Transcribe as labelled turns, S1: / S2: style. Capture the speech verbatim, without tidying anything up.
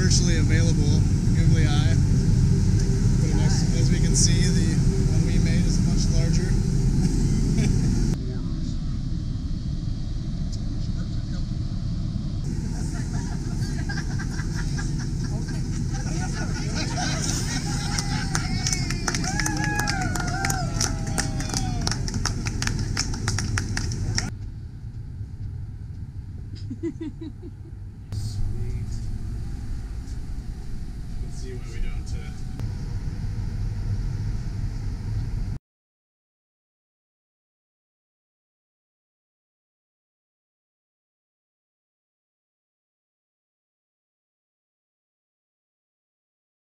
S1: commercially available Googly eye. But as, as we can see, the one we made is much larger. Sweet. Let's see what we don't. Uh